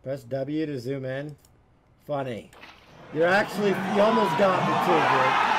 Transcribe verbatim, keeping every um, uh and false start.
Press W to zoom in. Funny. You're actually, you almost got me too, dude.